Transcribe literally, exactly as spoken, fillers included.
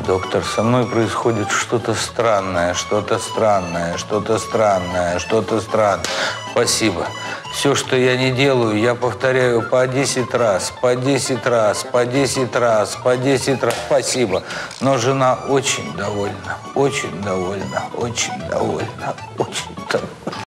Доктор, со мной происходит что-то странное, что-то странное, что-то странное, что-то странное. Спасибо. Все, что я не делаю, я повторяю по десять раз, по десять раз, по десять раз, по десять раз. Спасибо. Но жена очень довольна, очень довольна, очень довольна, очень.